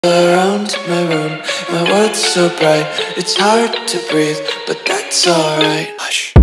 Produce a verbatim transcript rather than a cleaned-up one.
Around my room, my world's so bright, it's hard to breathe, but that's alright. Hush.